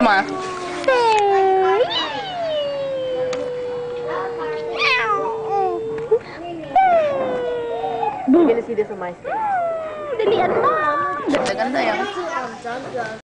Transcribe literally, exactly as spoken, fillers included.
Ma. You're gonna see this on my screen. Ganda yan.